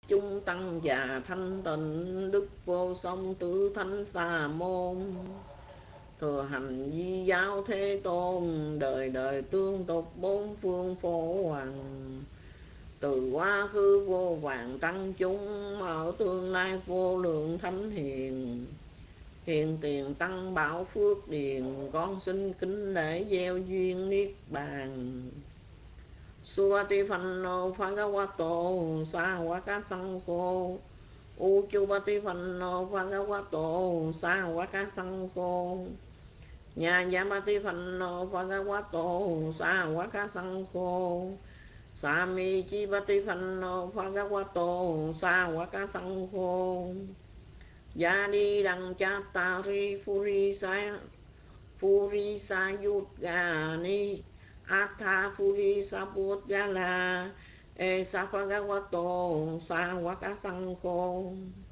chúng tăng già thanh tịnh, đức vô song tứ thánh xa môn. Thừa hành di giáo thế tôn, đời đời tương tục bốn phương phổ hoàng. Từ quá khứ vô vàng tăng chúng, ở tương lai vô lượng thánh hiền. Hiện tiền tăng bảo phước điền, con xin kính lễ gieo duyên niết bàn. Suatipanno Bhagavato Sāvaka Saṅkho. Uchupatipanno Bhagavato Sāvaka Saṅkho. Nyājapatipanno Bhagavato Sāvaka Saṅkho. Samicipatipanno Bhagavato Sāvaka Saṅkho. Yadi đằng chattari Purisa Yudgani Atha Purisa Puddgala Esa Bhagavato Sāvaka Saṅkho.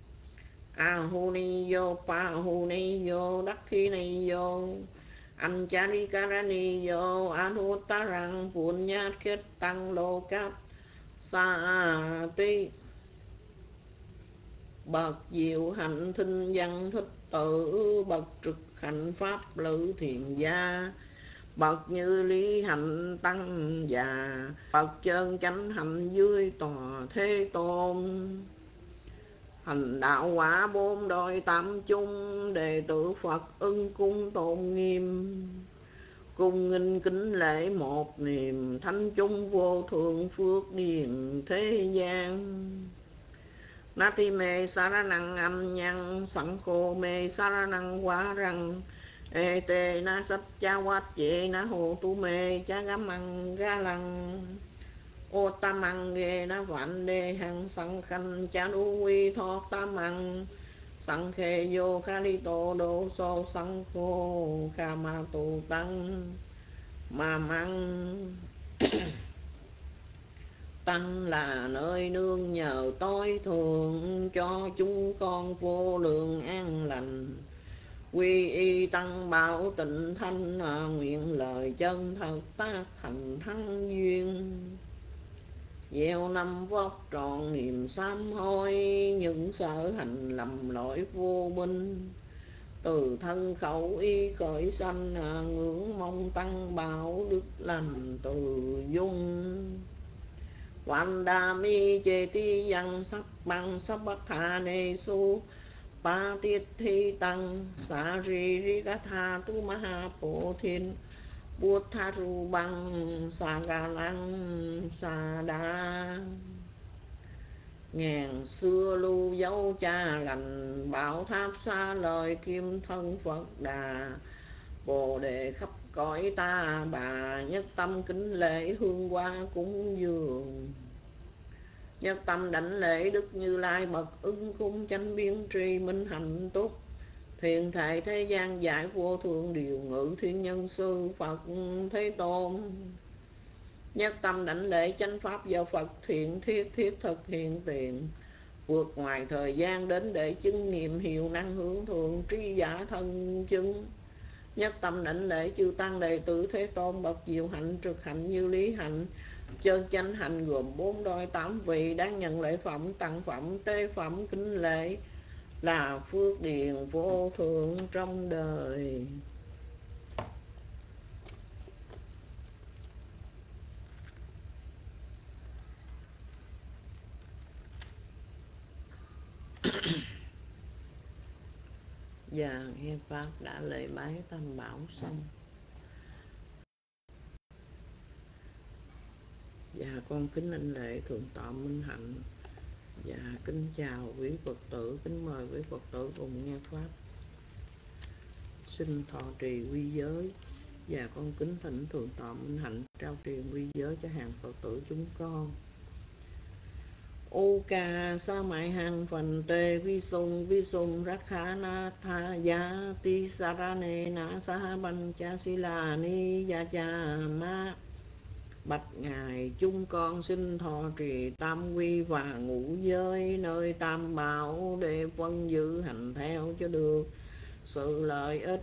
Ahuniyo Pahuniyo Dakkiniyo Ancharikaraniyo Anuttarang Punyat Kittang Lokat Sati. Bậc diệu hạnh thinh văn thích tử, bậc trực hạnh pháp lữ thiền gia, bậc như lý hạnh tăng già, bậc chân chánh hạnh dưới tòa thế tôn. Hành đạo quả bốn đôi tam chung, đệ tử Phật ưng cung tôn nghiêm. Cung nghinh kính lễ một niềm, thánh chúng vô thượng phước điền thế gian. Nati me saranang âm nhân, Saṅkho me saranang quá răng. Ete na sách cha quát vệ na hồ tu me cha gam ăn ga lăng. Ô tam ăn ghê na vạn đê hằng sẵn khanh cha đu quy thoát tam ăn. Sẵn khê vô kha li tô đô sô sẵn khô kha ma tù tăng ma măng. Tăng là nơi nương nhờ tối thường, cho chúng con vô lượng an lành. Quy y tăng bảo tịnh thanh, nguyện lời chân thật tác thành thắng duyên. Gieo năm vóc tròn niềm sám hối, những sở hành lầm lỗi vô minh. Từ thân khẩu ý khởi sanh, ngưỡng mong tăng bảo đức lành từ dung. Vandami cheti yang sắc bằng sắc bắc thà nê su pa tiết thi tăng sa ri ri gá tha tu maha po thiên bút tha ru bằng sa ga lăng sa đa. Ngàn xưa lưu dấu cha lành, bảo tháp xa lời kim thân Phật Đà. Bồ đề khắp cõi ta bà, nhất tâm kính lễ hương hoa cúng dường. Nhất tâm đảnh lễ Đức Như Lai bậc ưng cung chánh biên tri minh hạnh túc. Thiền thệ thế gian giải vô thượng điều ngự thiên nhân sư Phật Thế Tôn. Nhất tâm đảnh lễ chánh pháp do Phật thiện thiết thiết thực hiện tiền. Vượt ngoài thời gian đến để chứng nghiệm hiệu năng hướng thượng trí giả thân chứng. Nhất tâm đảnh lễ chư tăng đệ tử Thế Tôn bậc diệu hạnh trực hạnh như lý hạnh. Chân chánh hạnh gồm 4 đôi 8 vị, đáng nhận lễ phẩm tặng phẩm tế phẩm kính lễ, là phước điền vô thượng trong đời. Và nghe Pháp đã lễ bái tam bảo xong. Và con kính anh lễ thượng tọa Minh Hạnh. Và kính chào quý Phật tử, kính mời quý Phật tử cùng nghe Pháp. Xin thọ trì quy giới. Và con kính thỉnh thượng tọa Minh Hạnh trao truyền quy giới cho hàng Phật tử chúng con. Oka sa mai hằng phần tê vi sung rắc khá na tha ya ti sarane na sa ban cha sila ni ya cha ma. Bạch ngài, chúng con xin thọ trì tam quy và ngũ giới nơi tam bảo, để vân giữ hành theo cho được sự lợi ích.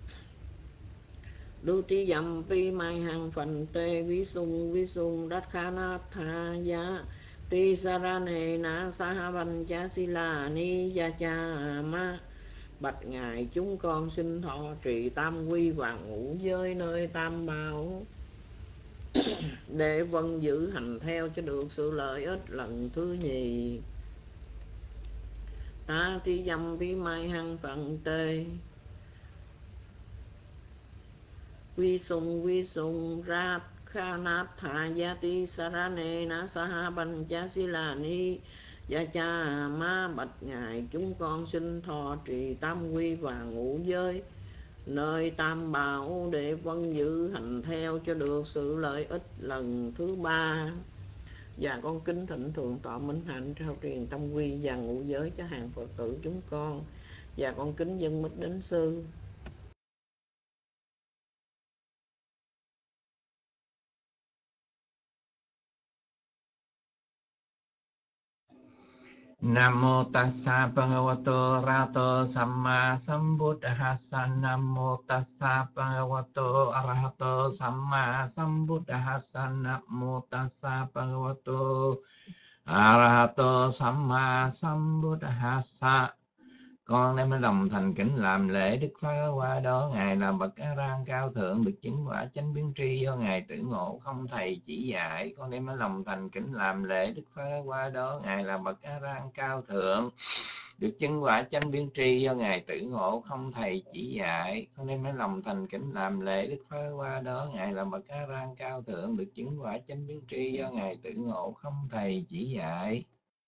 Đu ti dầm pi mai hằng phần tê vi sung đắc khá na tha ya Ti sarane na sahavan cha sila ni cha cha ma. Bạch ngài chúng con xin thọ trì tam quy và ngũ giới nơi tam bảo, để vân giữ hành theo cho được sự lợi ích lần thứ nhì. Ta ti dâm vi mai hăng phận tê. Vi sung rát kha nát thà gia ti sarane na saha ban cha sila ni gia cha ma. Bạch ngài chúng con xin thọ trì tam quy và ngũ giới nơi tam bảo, để vân giữ hành theo cho được sự lợi ích lần thứ ba. Và con kính thỉnh thượng tọa minh hạnh trao truyền tam quy và ngũ giới cho hàng Phật tử chúng con. Và con kính dân mít đến sư. Nam mô tassa bhagavato arahato samma sambuddhassa. Nam mô tassa bhagavato arahato samma sambuddhassa. Nam mô tassa bhagavato arahato samma sambuddhassa. Con đem lòng thành kính làm lễ Đức Phật qua đó. Ngài là bậc A Ran cao thượng, được chứng quả chánh biến tri do Ngài tử ngộ không thầy chỉ dạy. Con đem lòng thành kính làm lễ Đức Phật qua đó. Ngài là bậc A Ran cao thượng, được chứng quả chánh biến tri do Ngài tử ngộ không thầy chỉ dạy. Con đem lòng thành kính làm lễ Đức Phật qua đó. Ngài là bậc A Ran cao thượng, được chứng quả chánh biến tri do Ngài tử ngộ không thầy chỉ dạy.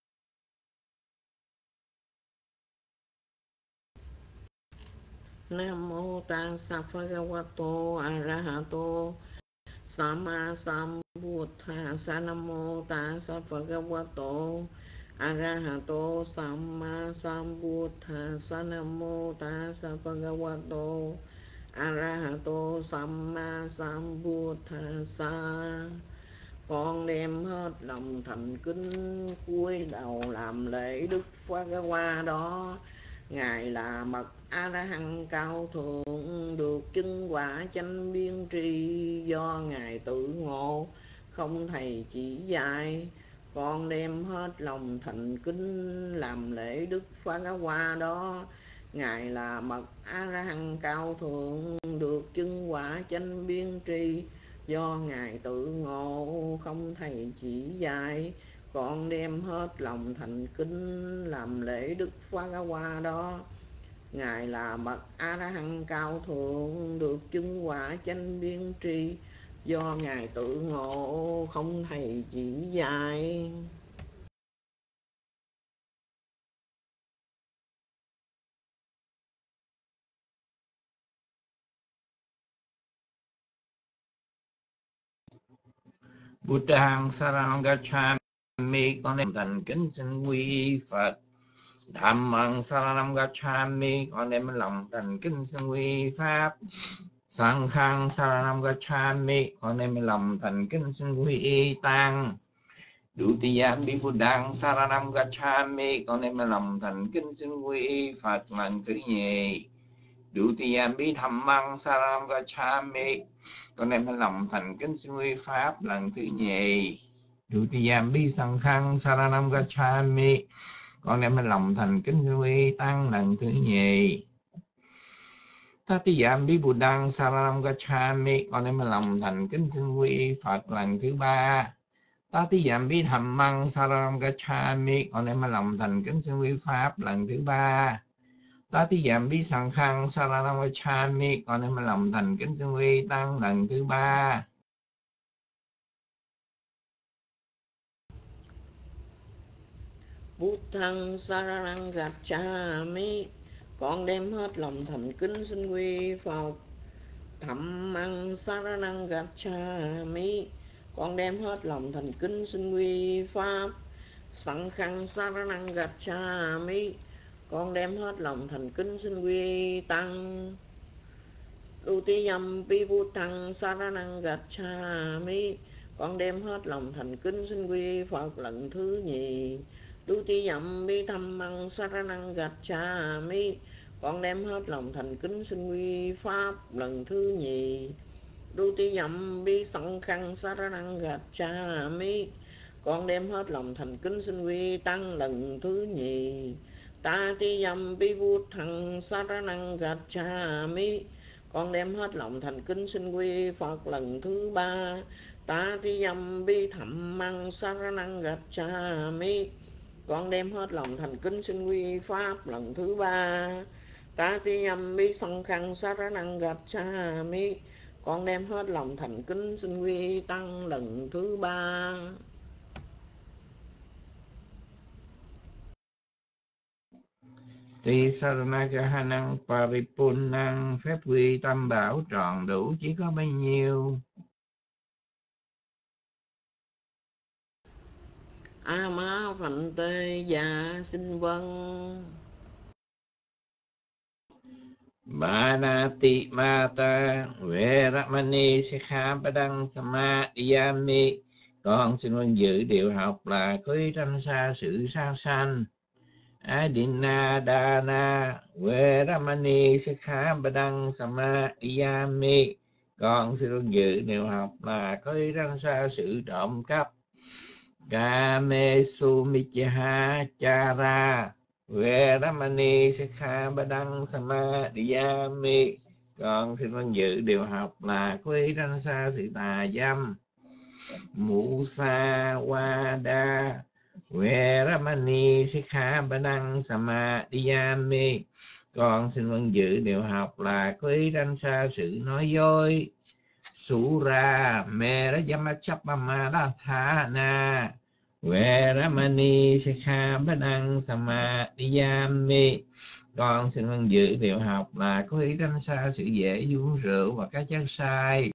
Nam mô tassa bhagavato arahato samma sambuddhassa. Nam mô tassa bhagavato arahato samma sambuddhassa. Nam mô tassa bhagavato arahato samma sambuddhassa. Con đem hết lòng thành kính cúi đầu làm lễ Đức Phật qua đó. Ngài là bậc A La Hán cao thượng, được chứng quả chánh biến tri do Ngài tự ngộ không thầy chỉ dạy. Con đem hết lòng thành kính làm lễ Đức Phật qua đó. Ngài là bậc A La Hán cao thượng, được chứng quả chánh biến tri do Ngài tự ngộ không thầy chỉ dạy. Con đem hết lòng thành kính làm lễ Đức Phật qua đó. Ngài là bậc A La Hán cao thượng, được chứng quả chánh biến tri do Ngài tự ngộ không thầy chỉ dạy. Buddhang saranam gacchami. Con đem thành kính xin quy Phật. Dhammang saranam gacchami. Con đem lòng thành kính xin quy Pháp. Sanghang saranam gacchami. Con đem lòng thành kính xin quy Tăng. Dutiyampi Buddhang saranam gacchami. Con đem lòng thành kính xin quy Phật lần thứ nhì. Dutiyampi Dhammang saranam gacchami. Con đem lòng thành kính xin quy Pháp lần thứ nhì. Dutiyampi Sanghang saranam gacchami. Con đem lòng thành kính xin quy Tăng lần thứ nhì. Tatiyampi Buddhang saranam gacchami. Con đem lòng thành kính xin quy Phật lần thứ ba. Tatiyampi Dhammang saranam gacchami. Con đem lòng thành kính xin quy Pháp lần thứ ba. Tatiyampi Sanghang saranam gacchami. Con đem lòng thành kính xin quy Tăng lần thứ ba. Buddhang saranam gacchami. Con đem hết lòng thành kính xin quy Phật. Dhammang saranam gacchami. Con đem hết lòng thành kính xin quy Pháp. Sanghang saranam gacchami. Con đem hết lòng thành kính xin quy Tăng. Dutiyampi Buddhang saranam gacchami. Con đem hết lòng thành kính xin quy Phật lần thứ nhì. Dutiyampi Dhammang saranam gacchami. Con đem hết lòng thành kính xin quy Pháp lần thứ nhì. Dutiyampi Sanghang saranam gacchami. con đem hết lòng thành kính xin quy tăng lần thứ nhì. Ta ti dâm bi vút thằng saranang gacchami, con đem hết lòng thành kính xin quy Phật lần thứ ba. Ta ti dâm bi thẩm măng saranang gacchami, con đem hết lòng thành kính xin quy Pháp lần thứ ba. Ta ti dâm bi song khăn saranang gacchami, con đem hết lòng thành kính xin quy tăng lần thứ ba. Ti Saranagahanang Paripunnang, phép quy tam bảo tròn đủ chỉ có bấy nhiêu. A ma phận tê dạ xin vâng. Banati Mata Veramani Sikhapadang Samadhiyami, con xin vâng giữ điều học là có ý tránh xa sự sát sanh. Adina Dana Veramani Sikhapadang Samadhiyami, con xin vâng giữ điều học là có ý tránh xa sự trộm cắp. Kamesu Michaha Chara Veramani Sikhapadang Samadhiyami, con xin vâng giữ điều học là có ý tránh xa sự tà dâm. Musawada Veramani Sikhapadang Samadhiyami, con xin vâng giữ điều học là có ý tránh xa sự nói dối. Sura Merajamachapamadatthana Veramani Sikhapadang Samadhiyami, con xin vâng giữ điều học là có ý tránh xa sự dễ uống rượu và các chất sai.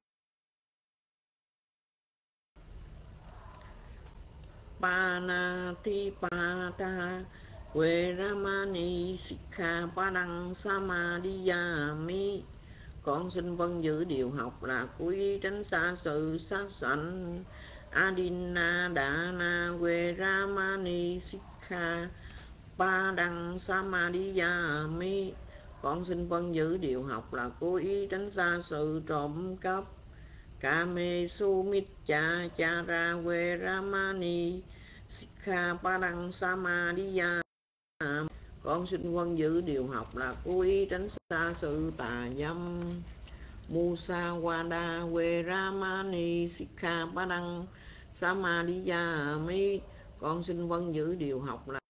Panati pata Veramani Sikhapadang Samadhiyami, con xin vâng giữ điều học là quý tránh xa sự sát sanh. Adina Dana Veramani Sikhapadang Samadhiyami, con xin vâng giữ điều học là cố ý tránh xa sự trộm cắp. Kamesu Micha Chara Veramani Sikhapadang Samadhiyami, con xin vâng giữ điều học là cố ý tránh xa sự tà dâm. Musawada Veramani Sikhapadang Samadhiyami, con xin vâng giữ điều học là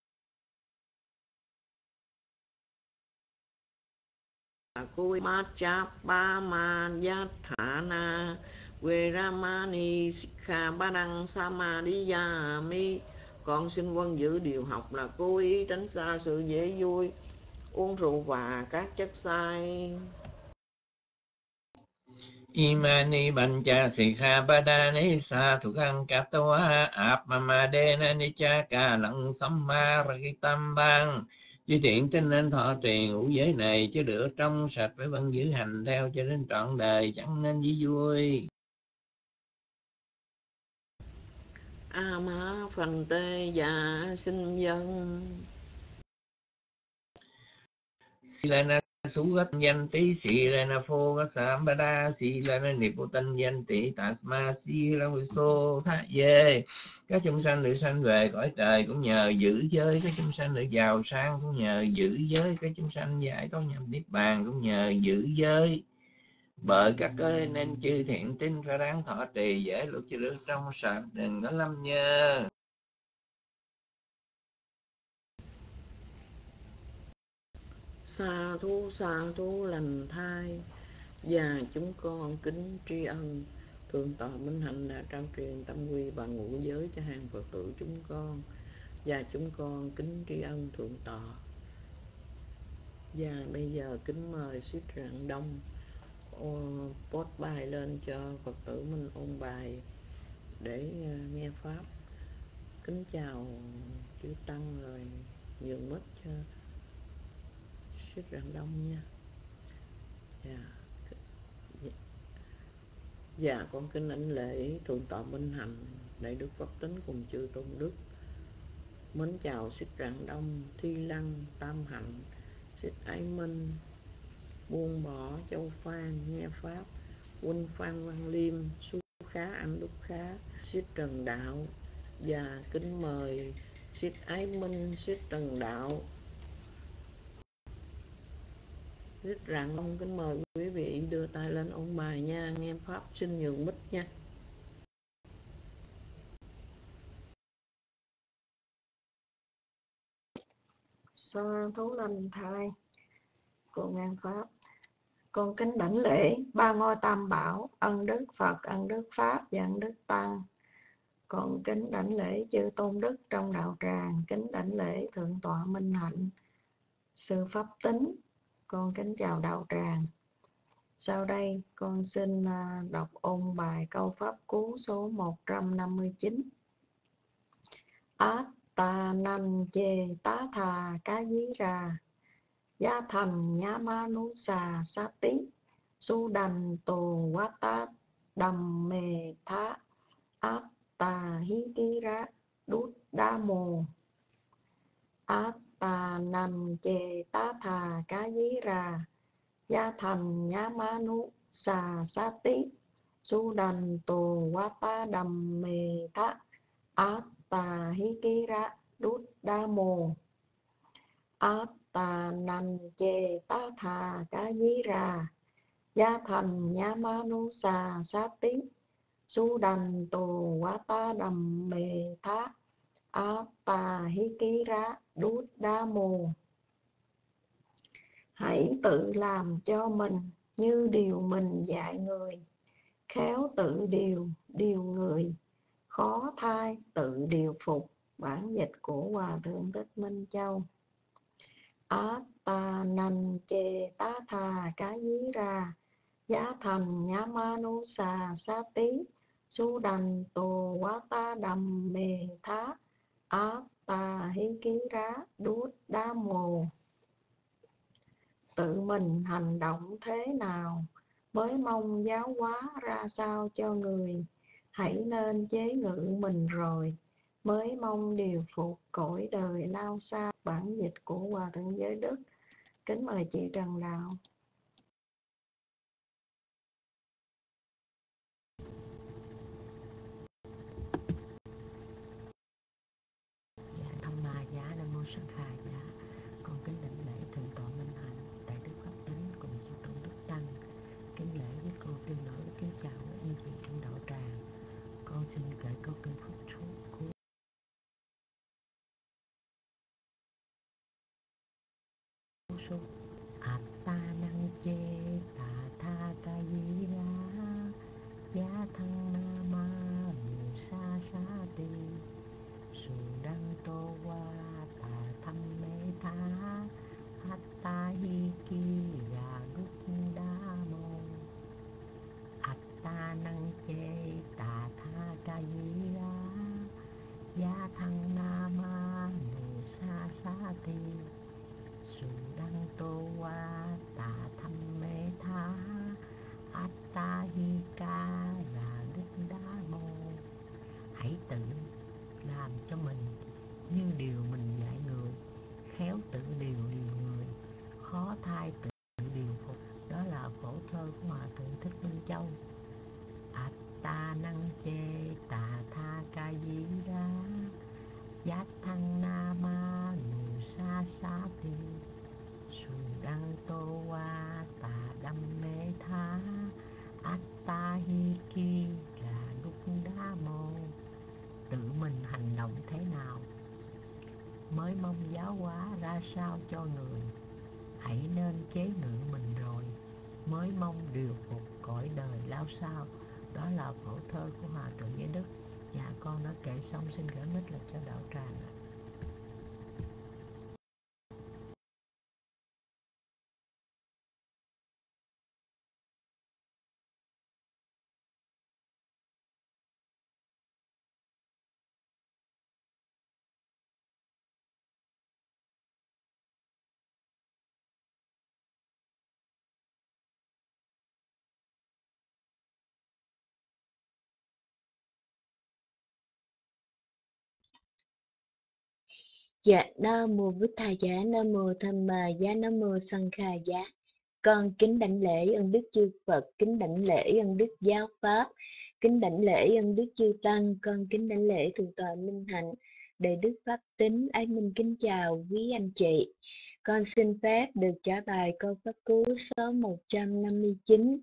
cố ý Machapamayathana Veramani Sikhapadang Samadhiyami, con xin vâng giữ điều học là cố ý tránh xa sự dễ vui, uống rượu và các chất sai. Imani Bancha Sikhapadani Sathukang Katawa Apmamadena Nichaka Lăng Sammargitam Bang, chư thiện tin nên thọ trì ngũ giới này chứ được trong sạch, phải vẫn giữ hành theo cho đến trọn đời, chẳng nên dí vui. A ma phần tê dạ xin dân. Silana Sugat Yanti Silana Phoga Sambada Silana Niputan Yanti Tasma Silana Viso Tha Dê. Các chúng sanh được sanh về cõi trời cũng nhờ giữ giới, các chúng sanh được giàu sang cũng nhờ giữ giới, các chúng sanh giải thoát nhập niết bàn cũng nhờ giữ giới. Bởi các ơi nên chư thiện tin phải ráng thọ trì dễ luật cho được trong sạch, đừng có lâm nhơ. Sa thú lành thai, và chúng con kính tri ân Thượng tọa Minh Hạnh đã trao truyền tâm quy và ngũ giới cho hàng Phật tử chúng con, và chúng con kính tri ân Thượng tọa. Và bây giờ kính mời Siết Rạng Đông post bài lên cho Phật tử mình ôn bài để nghe pháp. Kính chào chư tăng, rồi nhường mic cho Siết Rạng Đông nha. Dạ con kính ảnh lễ Thượng tọa Minh Hạnh, đại đức Pháp Tính cùng chư tôn đức. Mến chào Xích Rạng Đông, Thi Lăng, Tam Hạnh, Xích Ái Minh, Buông Bỏ, Châu Phan, nghe pháp, Huynh Phan Văn Liêm, Su Khá, Anh Đức Khá, Xích Trần Đạo, Và kính mời Siết Ái Minh, Siết Trần Đạo. Siết Rạng Long kính mời quý vị đưa tay lên ôn bài nha. Nghe Pháp xin nhường mic nha. Sa thú lành thai, con ngang Pháp. Con kính đảnh lễ ba ngôi tam bảo, ân đức Phật, ân đức Pháp và ân đức Tăng. Con kính đảnh lễ chư tôn đức trong đạo tràng, kính đảnh lễ thượng tọa Minh Hạnh, sư Pháp Tính. Con kính chào đạo tràng. Sau đây con xin đọc ôn bài câu pháp cú số 159. Át ta nanh chê tá thà cá dí ra, gia thành nhá ma nu xà sa tí, su đành tù quá ta đầm mề thá, át ta hí ký ra đút đa mồ. Át ta nành chê tá thà cá dí ra, gia thành nhá ma nu xà sa tí, su đành tù quá ta đầm mề thá, át ta hí ký ra đút đa mồ. Át ta nành chê tá thà cá dí ra, gia thành nhá ma nu xà sa tí, su đành tù quá ta đầm mề thá, át ta hí ký ra đút đa mồ. Hãy tự làm cho mình như điều mình dạy người, khéo tự điều người, khó thai tự điều phục. Bản dịch của Hòa Thượng Thích Minh Châu. Át ta nành chê tá thà cá dí ra, giá thành nhá ma nu xà sa tí, su đành tù quá ta đầm mề thá, át ta hí ký rá đút đá mồ. Tự mình hành động thế nào mới mong giáo hóa ra sao cho người, hãy nên chế ngự mình rồi mới mong điều phục cõi đời lao xa. Bản dịch của Hòa Thượng Giới Đức. Kính mời chị Trần Đạo. Dạ, Tham Ma Giá, Nam Mô Sang Kha Giá. Con kính đảnh lễ thượng tọa Minh Hạnh, đại đức Pháp Tính cùng chư tôn đức tăng. Kính lễ với cô Tiêu Nữ, kính chào các anh chị trong đạo tràng. Con xin kể câu kinh Phật cuối số. Ta năng chê tà tha ca di ra, giá thăng na ma mù sa sa ti, su đăng tô qua tà thăm mê tha, ta hi ki ra đúc đa mô. Ta năng chê tà tha ca di ra, giá thăng na ma mù sa sa ti, su đăng tô qua tà thăm mê tha, ta hi ca là đức đá mô. Hãy tự làm cho mình như điều mình dạy người, khéo tự điều người, khó thai tự điều phục. Đó là phổ thơ của Hòa Thượng Thích Minh Châu. Ta năng chê tà tha ca di ra, giác thăng na ma nù sa sa ti, su đăng tô qua tà đâm mê tha, ta hi ki là đúc đá mô. Tự mình hành động thế nào mới mong giáo hóa ra sao cho người, hãy nên chế ngự mình rồi mới mong điều phục cõi đời lao sao. Đó là phổ thơ của Hòa Thượng Giới Đức. Dạ, con đã kể xong, xin gửi mic lại cho đạo tràng ạ. Dạ, Nam Mô Bụt Thầy Giá, Nam Mô Tham Ma Giá, Nam Mô Sang Kha Giá. Con kính đảnh lễ ân đức chư Phật, kính đảnh lễ ân đức giáo pháp, kính đảnh lễ ân đức chư Tăng. Con kính đảnh lễ thượng tọa Minh Hạnh, đệ đức Pháp Tính. Ái Minh kính chào quý anh chị. Con xin phép được trả bài câu pháp cú số 159.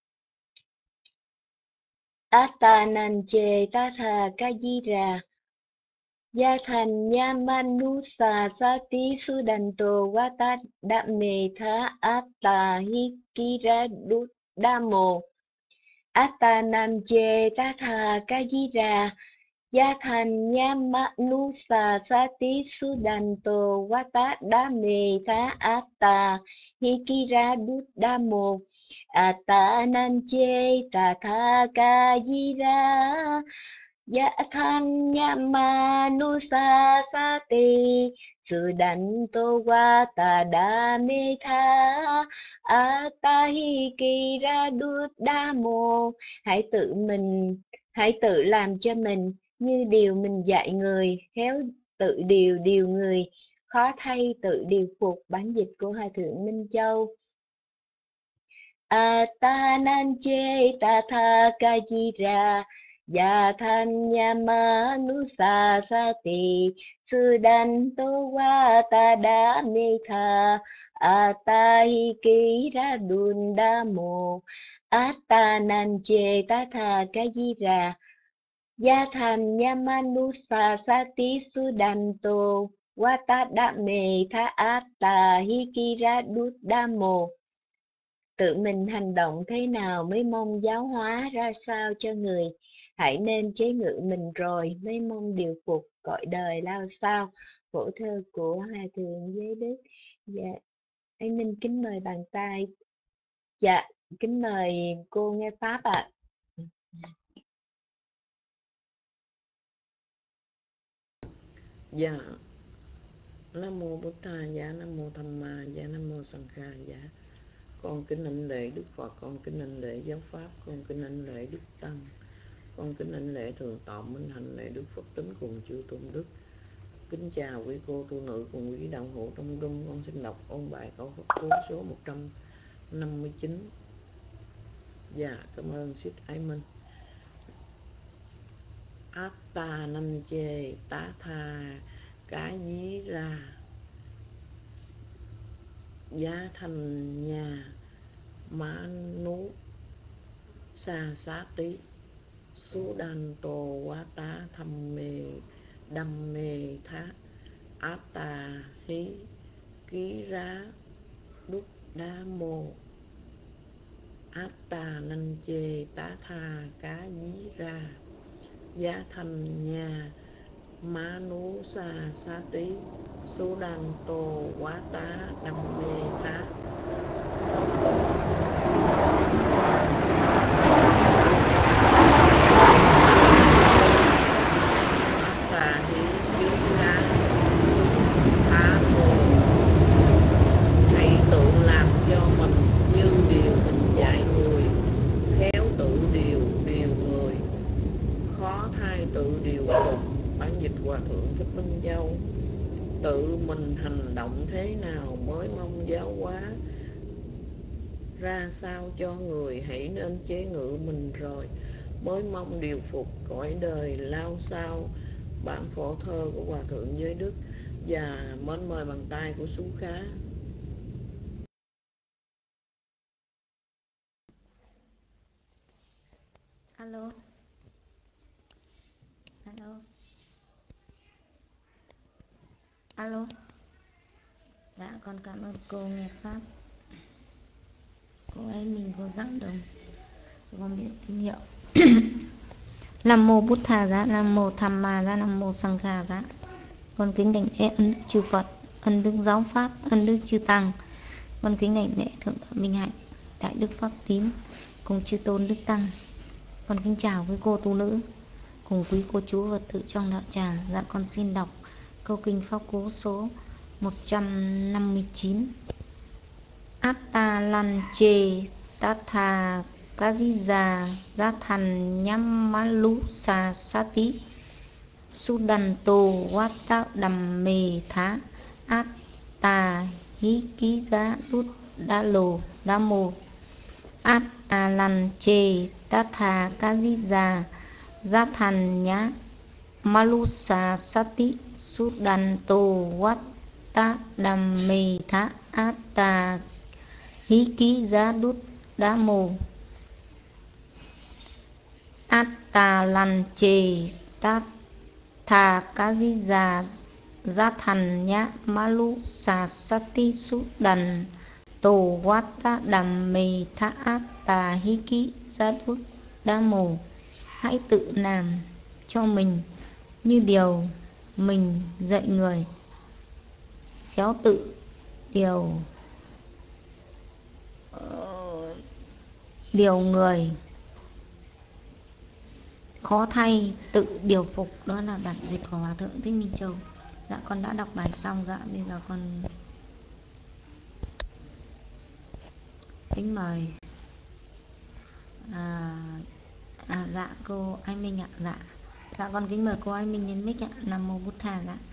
Attananje tatha kajira Yathan Yamanusa Sati Sudanto Vata Dame Tha Atta Hikira Damo Attananje tatha kajira Yathan Yamanusa Sati Sudanto Vata Dame Tha Atta Hikira Damo Attananje tatha kajira Yathan Yamanusa Sati Sudanto Vata Dame Tha Atta Hikira Damo. Hãy tự làm cho mình như điều mình dạy người, khéo tự điều người, khó thay tự điều phục. Bản dịch của Hòa Thượng Minh Châu. Attananje tatha kajira Yathan Yamanusa Sati Sudanto Vata Dame Tha Atta Hikira Damo Attananje tatha kajira Yathan Yamanusa Sati Sudanto Vata Dame Tha Atta Hikira Damo. Tự mình hành động thế nào mới mong giáo hóa ra sao cho người. Hãy nên chế ngự mình rồi mới mong điều phục cõi đời lao sao. Phổ thơ của Hòa Thượng Giới Đức. Dạ, anh Minh kính mời bàn tay. Dạ, kính mời cô nghe pháp ạ. Dạ. Nam mô Bổn Thà, dạ. Nam mô Tham Ma, dạ. Nam mô Sanh Kha, dạ. Con kính đảnh lễ Đức Phật, con kính đảnh lễ giáo pháp, con kính đảnh lễ Đức Tăng, con kính đảnh lễ thượng tọa Minh Hạnh, lễ Đức Pháp Tính cùng chư tôn đức. Kính chào quý cô tu nữ cùng quý đạo hữu trong rung. Con xin đọc ôn bài câu pháp cú số 159. Dạ, cảm ơn Sít Ái Minh. Attananje tatha kajira Yathan Yamanusa Sati Sudanto Vata Dame Tha Atta Hikira Damo Attananje tatha kajira Yathan Yamanusa Sati Sudanto Vata Dame Tha Atta Hikira Damo. Hãy tự làm cho mình như điều mình dạy người, khéo tự điều người, khó thay tự điều phục. Bản dịch Hòa Thượng Thích Minh Châu. Tự mình hành động thế nào mới mong giáo hóa ra sao cho người. Hãy nên chế ngự mình rồi mới mong điều phục cõi đời lao sao. Bản phổ thơ của Hòa Thượng Giới Đức. Và mến mời bàn tay của Sú Khá. Alo. Alo. Alo. Dạ, con cảm ơn cô nghe pháp. Cô ấy mình có dẫn đồng cho con biết tín hiệu. Nam mô Bút Thà giá, Nam mô Tham Ma giá, Nam mô Sanh Kha giá. Con kính đảnh lễ ân đức chư Phật, ân đức giáo pháp, ân đức chư Tăng. Con kính đảnh lễ thượng tọa Minh Hạnh, đại đức Pháp Tín cùng chư tôn đức Tăng. Con kính chào quý cô tu nữ cùng quý cô chú Phật tử trong đạo tràng. Dạ, con xin đọc câu kinh pháp cú số 159. Attananje tatha kajira Yathan Yamanusa Sati Sudanto Vata Dame Tha Atta Hikira đa mô Atta Lan Chê Tatha Kajiza Zatthanya Malusa Sati Sudanto Vatta Dhamme Tha Atta Hiki Zadut Damo Atta Lan Chê Tatha Kajiza Zatthanya Malusa Sati Sudan Tổ Vatta Dhamme Tha Atta Hiki Zadut Damo. Hãy tự làm cho mình như điều mình dạy người, khéo tự điều người, khó thay tự điều phục. Đó là bản dịch của Hòa Thượng Thích Minh Châu. Dạ con đã đọc bài xong. Dạ bây giờ con kính mời dạ cô Anh Minh ạ. Dạ con kính mời cô Anh Minh lên mic ạ. Nam mô Bụt Thà. Dạ.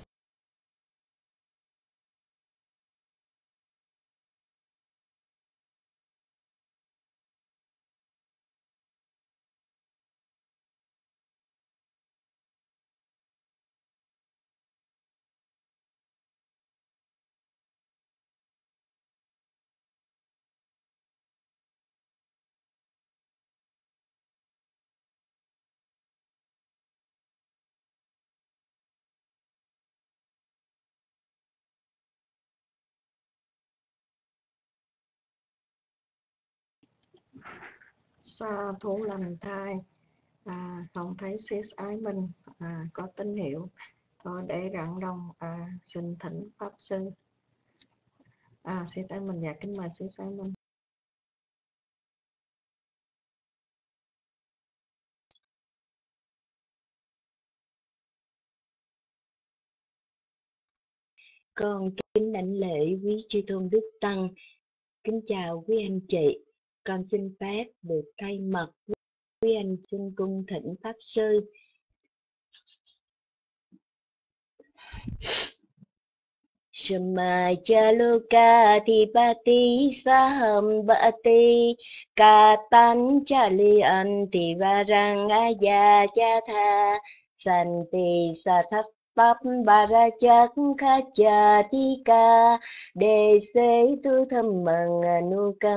Sa thủ lành thai. Không thấy sis Ái Minh có tín hiệu. Thôi để rạng đông xin thỉnh pháp sư. Sis Ái Minh, dạ kính mời sis Ái Minh. Con kính đảnh lễ quý chư tôn đức tăng. Kính chào quý anh chị. Con xin phép được thay mặt quý anh xin cung thỉnh pháp sư. Samachaluka Thipati Saham Bhati Katan Chalianti Varang Aya Chatha Santi Sathap Barachak Khachatika Đề Xế Tu Thâm Măng Anukam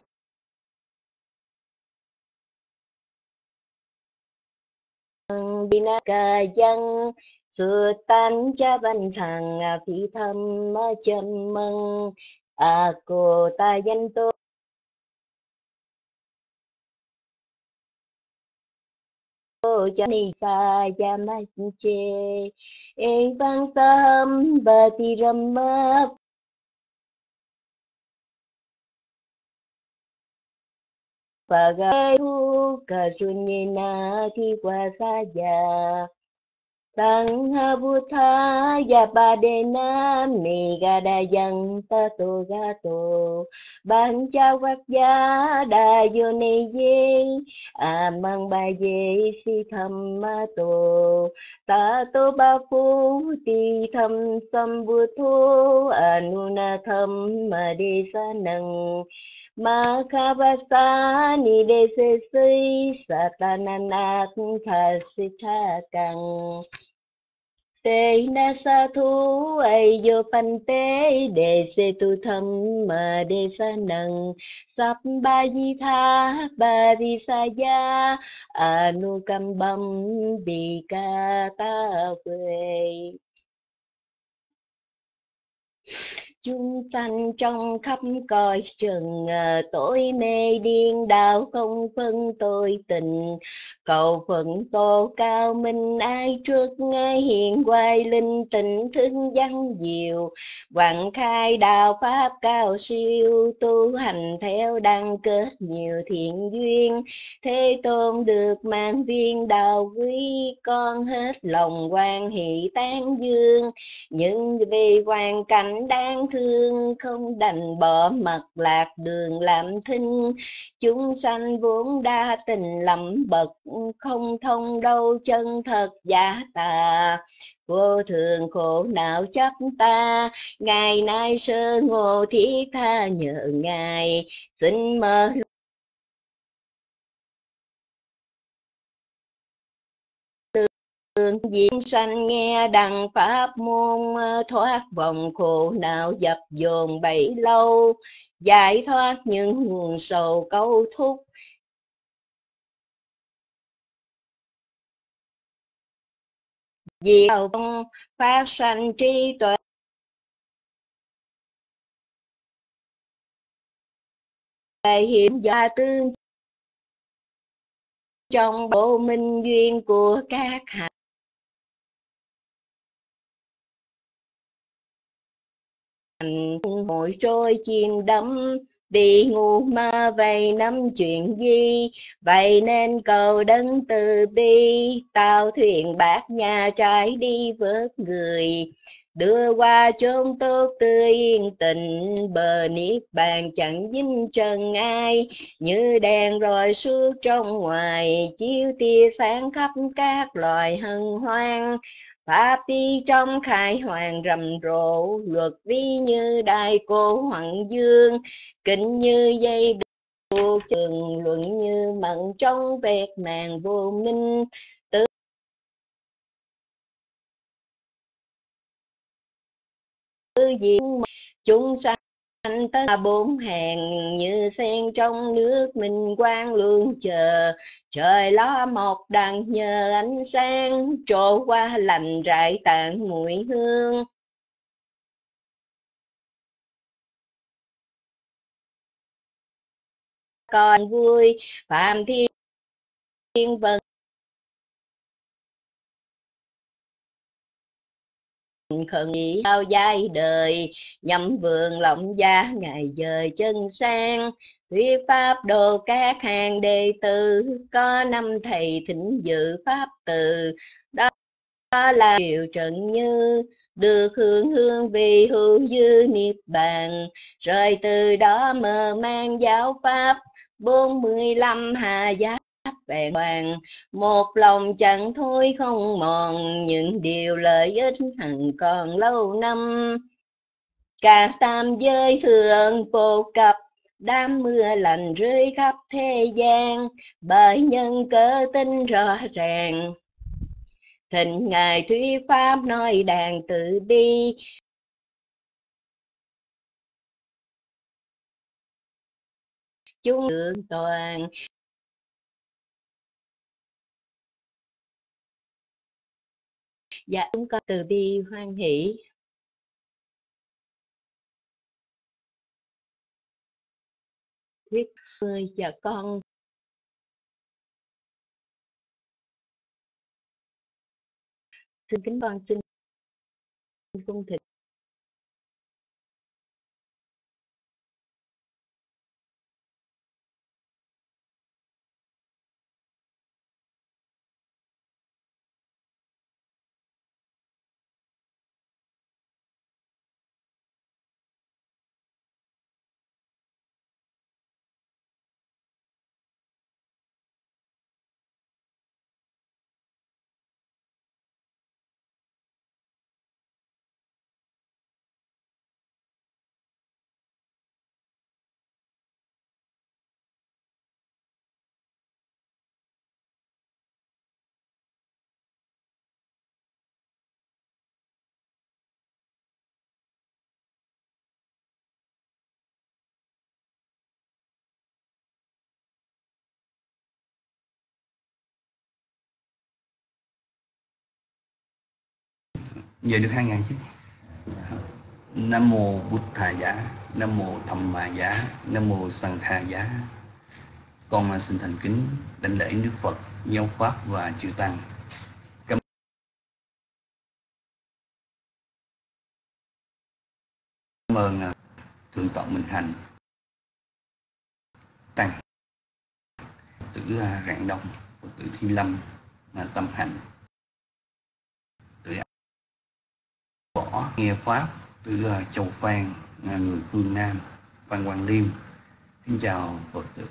Binaka Yang Sutan cha văn thằng phi thâm chân măng cô ta danh tô cha ni sa ya ma che e vang tâm ba ti ram ma pa ga tu ka sunyena thi qua sa ya Tăng ha bút tha ya ba de na mi ga da yang ta tô ga tô ban cha quát giá đa vô ni ye mang ba ye si tham ma tô ta tô ba phu ti tham sam bu thu anuna tham ma de sa năng ma kha ba sa ni de se si satanana tha si tha kang Te na sa thu ai vô pan tế đề se tu thâm mà đề sa năng sắp ba di tha ba di sa ya anu cam bam bi ca ta về chúng sanh trong khắp cõi trần tối mê điên đảo không phân tôi tình cầu phận tô cao minh ai trước ngay hiện hoài linh tình thương văn diệu quảng khai đạo pháp cao siêu tu hành theo đăng kết nhiều thiện duyên thế tôn được mang viên đạo quý con hết lòng hoan hỷ tán dương nhưng vì hoàn cảnh đáng thương không đành bỏ mặt lạc đường làm thinh chúng sanh vốn đa tình lầm bậc không thông đâu chân thật giả tà vô thường khổ não chấp ta, ngày nay sơ ngộ thiết tha nhờ ngài, xin mở đường diễn sanh nghe đặng pháp môn, thoát vòng khổ não dập dồn bấy lâu, giải thoát những nguồn sầu câu thúc. Vì không phát sanh trí tuệ hiện gia tương trong bộ minh duyên của các hạnh hội trôi chìm đắm đi ngu ma vậy nắm chuyện gì, vậy nên cầu đấng từ bi tàu thuyền bát nhà trái đi vớt người, đưa qua chốn tốt tươi yên tình, bờ niết bàn chẳng dính trần ai, như đèn rọi suốt trong ngoài, chiếu tia sáng khắp các loài hân hoan. Pháp đi trong khai hoàng rầm rộ, luật vi như đại cô hoàng dương, kính như dây vô trường, luận như mận trong vẹt màn vô minh. Tư diện chúng sanh tất cả bốn hàng, như sen trong nước minh quang lương chờ, trời lo một đằng nhờ ánh sáng, trổ qua lành rải tàn mùi hương. Còn vui phạm thiên vân khẩn nghĩ bao giai đời, nhậm vườn lộng gia ngày dời chân sang, thuyết pháp đồ các hàng đệ tử, có năm thầy thỉnh dự pháp từ, đó là điều trần như được hưởng hương vì hữu dư niết bàn, rồi từ đó mở mang giáo pháp 45 hà giá vẹn toàn, một lòng chẳng thôi không mòn, những điều lợi ích hằng còn lâu năm. Cả tam giới thường phổ cập, đám mưa lành rơi khắp thế gian, bởi nhân cớ tin rõ ràng, thịnh ngài thuyết pháp nói đàn từ bi. Chúng đường toàn dạ chúng con từ bi hoan hỷ. Thuyết người và con xin kính con xin cung thỉnh Giờ được 2.000 chứ. Nam mô Bụt Thà Giá, Nam mô Tham Ma Giá, Nam mô Sang Kha Giá. Con xin thành kính đảnh lễ Đức Phật, Giáo Pháp và chư Tăng. Cảm ơn Thượng tọa Minh Hạnh, Tăng tử Rạng Đông, Phật tử Thi Lâm, Tâm Hạnh, tử Võ nghe Pháp, tử Châu Phan, người phương Nam, Phan Quang Liêm. Kính chào Phật tử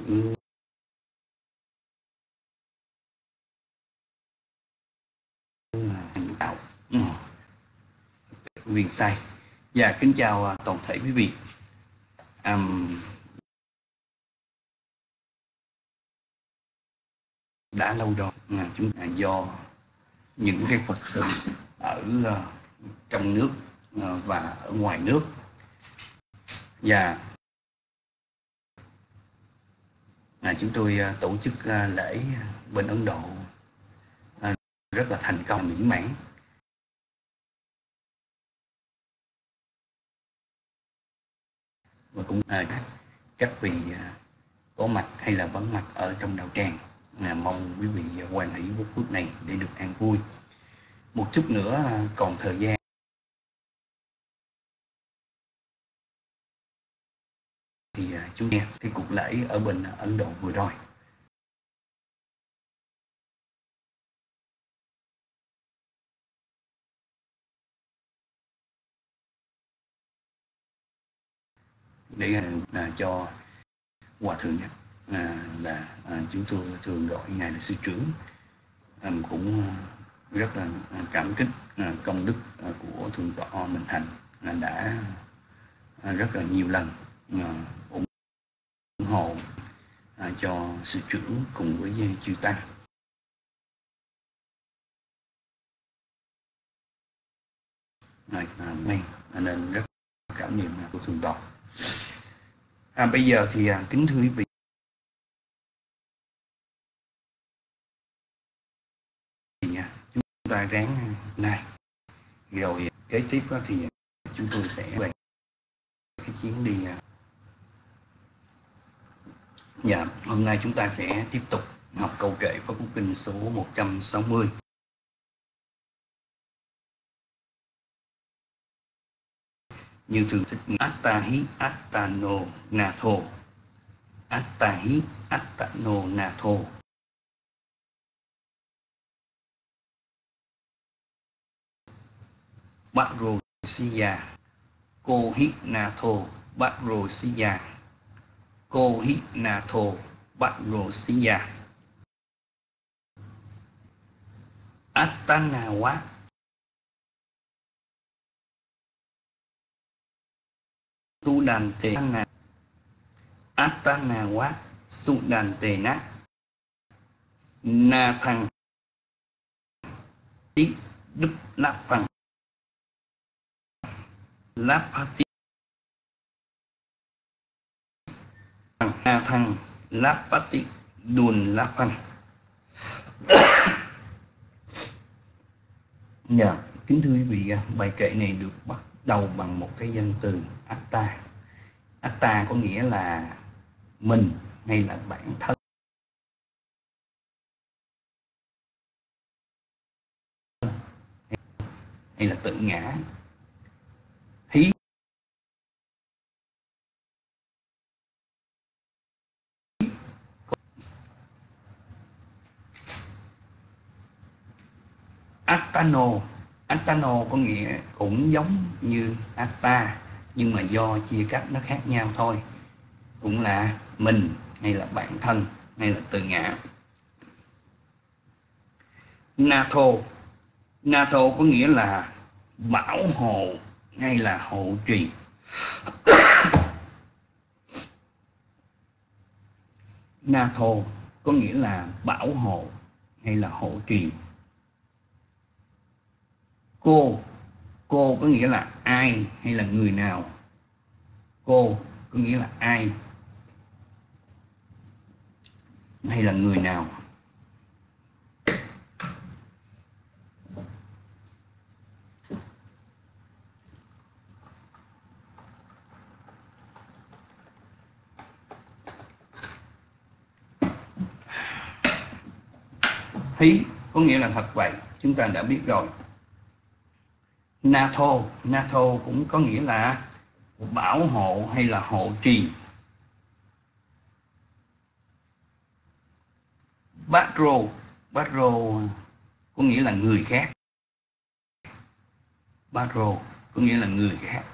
đạo. Viền Sai. Và kính chào toàn thể quý vị. Đã lâu rồi chúng ta do những cái Phật sự ở trong nước và ở ngoài nước, và chúng tôi tổ chức lễ bên Ấn Độ rất là thành công, mỹ mãn. Và cũng các vị có mặt hay là vắng mặt ở trong đạo tràng, mong quý vị hoan hỷ phúc phước này để được an vui. Một chút nữa còn thời gian thì chúng nghe cái cuộc lễ ở bên Ấn Độ vừa rồi. Để cho Hòa Thượng là chúng tôi thường gọi ngài là sư trưởng, cũng rất là cảm kích công đức của Thượng tọa Minh Hạnh đã rất là nhiều lần ủng hộ cho sư trưởng cùng với chư tăng. Nên rất cảm niệm của Thượng tọa. Bây giờ thì kính thưa quý vị, chúng ta ráng này, rồi kế tiếp thì chúng tôi sẽ về cái chuyến đi. Hôm nay chúng ta sẽ tiếp tục học câu kệ Pháp Cú Kinh số 160. Như thường thích: Attahi attano natho, Attahi attano natho. Batrosiya Kohi natho Batrosiya Kohi natho Batrosiya. Attanawa Sudantena Attanawa Sudantena Nathang Tí Đức Lạp Phăng Lapati Nathang Lapati Đùn Lạp Phăng. Kính thưa quý vị, bài kệ này được bắt đầu bằng một cái danh từ Atta. Atta có nghĩa là mình hay là bản thân, hay là tự ngã. Hí Attano có nghĩa cũng giống như Atta, nhưng mà do chia cắt nó khác nhau thôi, cũng là mình hay là bản thân hay là tự ngã. Natho có nghĩa là bảo hộ hay là hộ trì. Natho có nghĩa là bảo hộ hay là hộ trì. Cô có nghĩa là ai hay là người nào. Cô có nghĩa là ai hay là người nào. Hí có nghĩa là thật vậy, chúng ta đã biết rồi. Natho cũng có nghĩa là bảo hộ hay là hộ trì. Batro có nghĩa là người khác. Batro có nghĩa là người khác.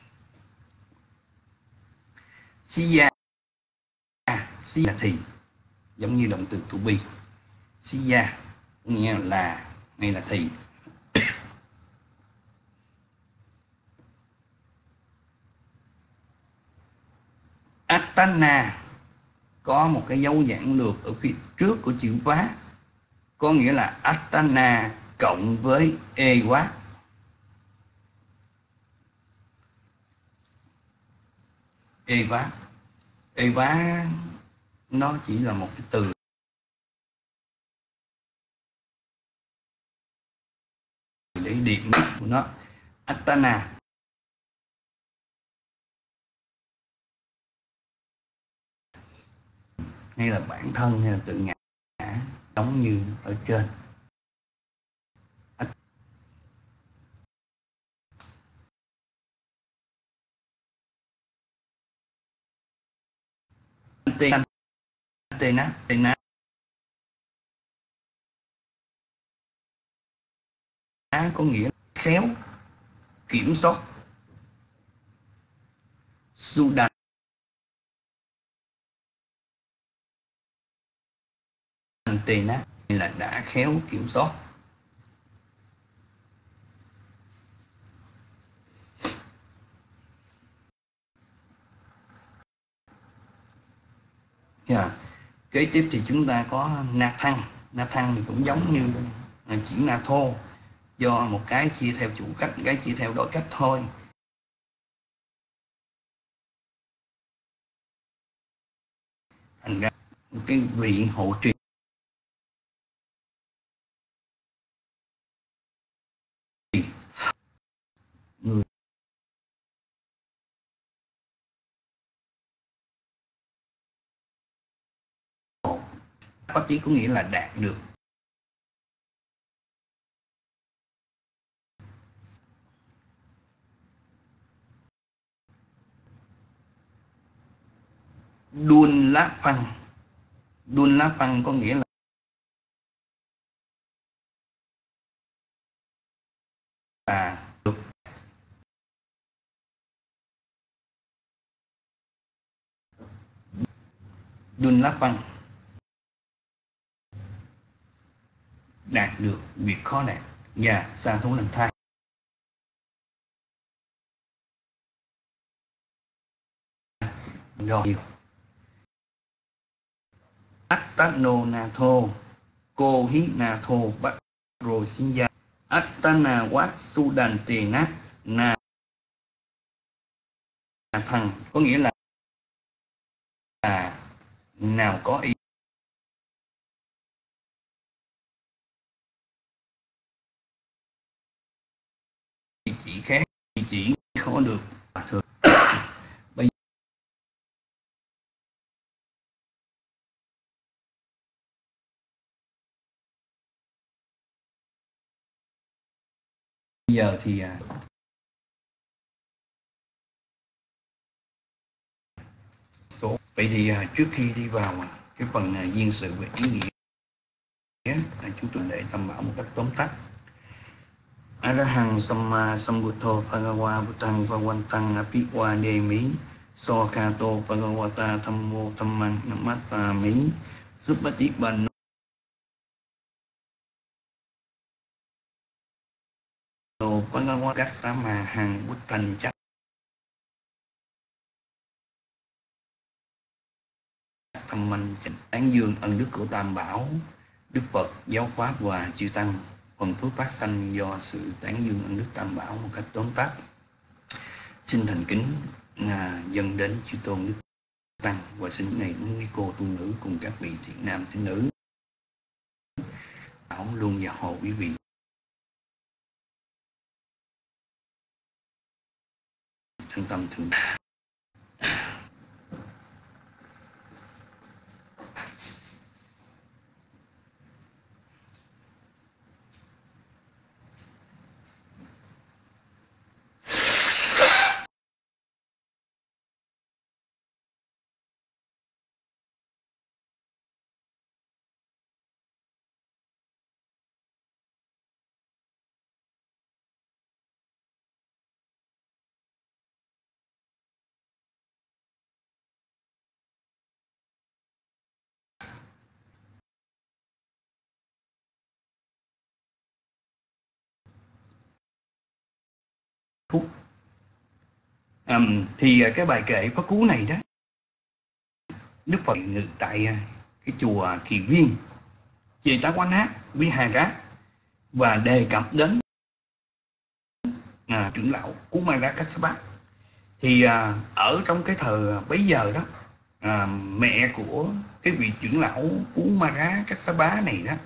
Siya là thì, giống như động từ to be. Siya nghĩa là hay là thì. Attana có một cái dấu giản lược ở phía trước của chữ vá, có nghĩa là Attana cộng với Ewa. Ewa nó chỉ là một cái từ để điểm của nó. Attana hay là bản thân hay là tự ngã, giống như ở trên. Tena có nghĩa khéo, kiểm soát. Sudan Tena là đã khéo kiểm soát. Kế tiếp thì chúng ta có Nathan. Nathan thì cũng giống như chữ Natho, do một cái chia theo chủ cách, cái chia theo đối cách thôi. Thành ra cái vị hộ trì người pháp chí có nghĩa là đạt được. Đun lá phăng có nghĩa là được. Đun lá phăng đạt được việc khó đạt. Và xa thú lần thai. Rồi Attano Natho Cô Hí Natho Bắc Rồi Sinh Gia Attana Wat Sudan Tena Na Thằng có nghĩa là nào có ý chỉ khác, chỉ khó được thường. Bây giờ thì vậy thì trước khi đi vào cái phần duyên sự về ý nghĩa, chúng tôi để tâm bảo một cách tóm tắt. Arahang Samma Sambuddho Bhagava Buddhang Bhagavantang Apikwademi Sokato Bhagavata Thammo Dhammang Namassami Suppatipanno Bhagava Gassama Hằng Buddhang Chắc Thâm Minh tán dương ân đức của Tam Bảo, Đức Phật, Giáo Pháp và Chư Tăng. Phần phước phát sanh do sự tán dương ân đức Tam Bảo một cách tóm tắt. Xin thành kính dâng đến chư tôn Đức Tăng và xin những này quý cô tu nữ cùng các vị thiện nam thiện nữ bảo luôn gia hộ quý vị thân tâm thường. Thì cái bài kệ Pháp Cú này đó Đức Phật ngự tại cái chùa Kỳ Viên, Chetawala Vihara, và đề cập đến trưởng lão Kumara Kassapa. Thì ở trong cái thời bấy giờ đó, mẹ của cái vị trưởng lão Kumara Kassapa này đó,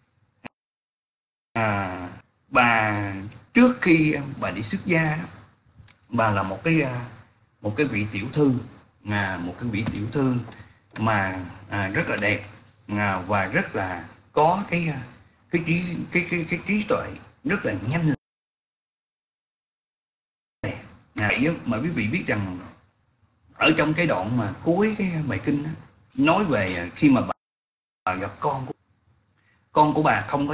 bà trước khi bà đi xuất gia đó, bà là một cái vị tiểu thư, một cái vị tiểu thư mà rất là đẹp, và rất là có cái trí tuệ rất là nhanh. Mà quý vị biết rằng ở trong cái đoạn mà cuối cái bài kinh đó, nói về khi mà bà gặp con của bà không có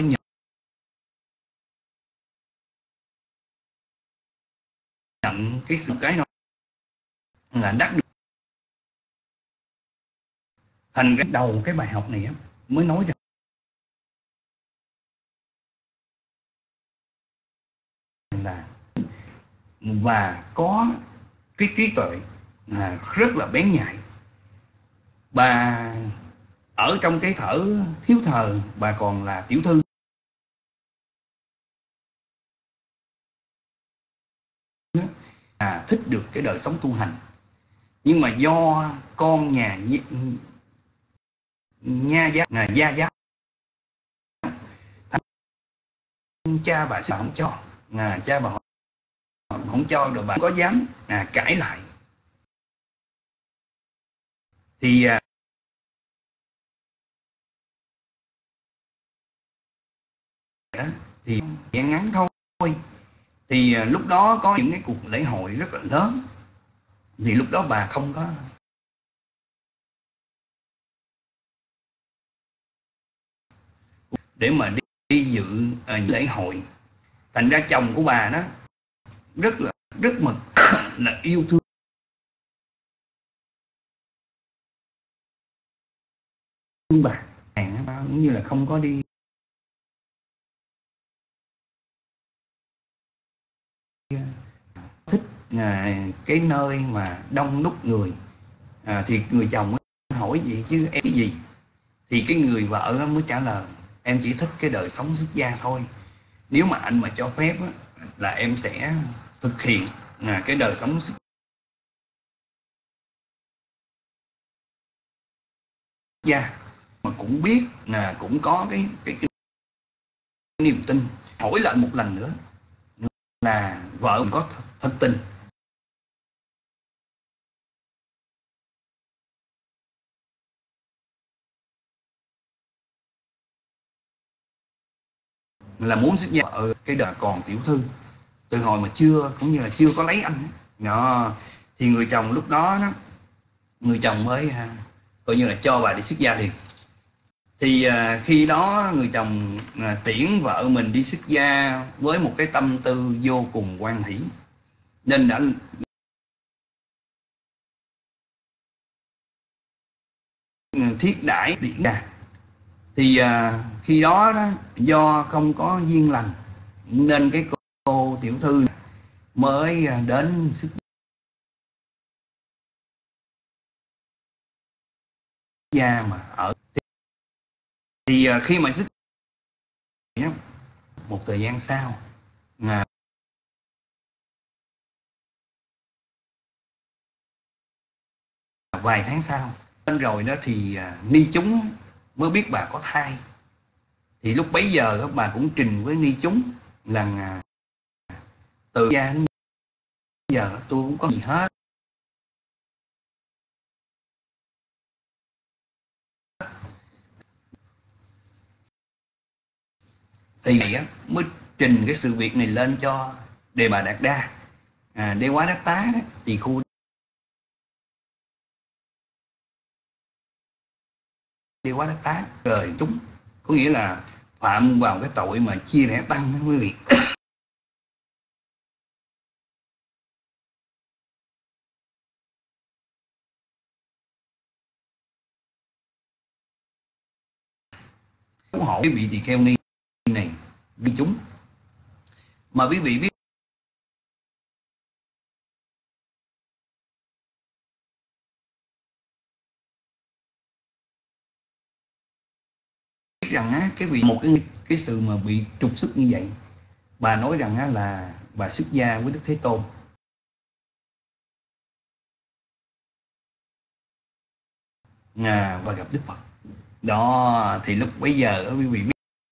nhận cái sự cái nó là đắc được. Thành cái đầu cái bài học này mới nói rằng là và có cái trí tuệ rất là bén nhạy. Bà ở trong cái thiếu thờ, bà còn là tiểu thư, thích được cái đời sống tu hành. Nhưng mà do con nhà gia giáo, cha bà sẽ không cho, cha bà không cho, rồi bà có dám cãi lại. Thì thì ngắn thôi. Thì lúc đó có những cái cuộc lễ hội rất là lớn, thì lúc đó bà không có để mà đi dự lễ hội. Thành ra chồng của bà đó rất mực là yêu thương bà, cũng như là không có đi thích cái nơi mà đông đúc người. Thì người chồng hỏi gì chứ em cái gì, thì cái người vợ mới trả lời em chỉ thích cái đời sống xuất gia thôi, nếu mà anh mà cho phép là em sẽ thực hiện cái đời sống xuất gia. Mà cũng biết cũng có cái niềm tin. Hỏi lại một lần nữa là vợ mình có thật tình là muốn xuất gia ở cái đời còn tiểu thư, từ hồi mà cũng như là chưa có lấy anh đó. Thì người chồng lúc đó người chồng mới coi như là cho bà đi xuất gia liền. Thì khi đó người chồng tiễn vợ mình đi xuất gia với một cái tâm tư vô cùng hoan hỷ, nên đã thiết đãi tiễn gia. Thì khi đó do không có duyên lành nên cái cô tiểu thư mới đến xuất gia mà ở. Thì khi mà xuất một thời gian sau, vài tháng sau lên rồi đó, thì ni chúng mới biết bà có thai. Thì lúc bấy giờ đó, bà cũng trình với ni chúng là từ gia đến giờ tôi cũng có gì hết, thì mới trình cái sự việc này lên cho Đề Bà Đạt Đa, Đế Quá Đắc Tá đó, thì khu Đế Quá Đắc Tá trời chúng, có nghĩa là phạm vào cái tội mà chia rẽ tăng đó quý vị. Hộ quý vị tỳ kheo ni này đi chúng, mà quý vị biết rằng á, cái vị một cái sự mà bị trục xuất như vậy, bà nói rằng á, là bà xuất gia với Đức Thế Tôn. Và gặp Đức Phật. Đó thì lúc bấy giờ quý vị biết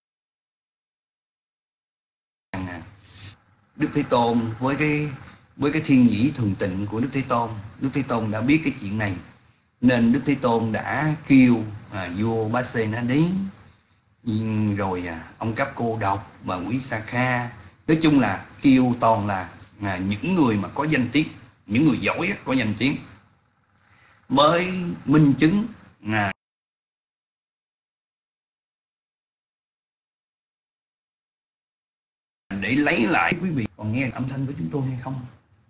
rằng Đức Thế Tôn với cái thiên nhĩ thường tịnh của Đức Thế Tôn đã biết cái chuyện này, nên Đức Thế Tôn đã kêu vua Bá Sê nó đến, rồi ông Cấp Cô Độc và Quý Sa Kha, nói chung là kêu toàn là những người mà có danh tiếng, những người giỏi có danh tiếng, mới minh chứng để lấy lại. Quý vị còn nghe âm thanh của chúng tôi hay không?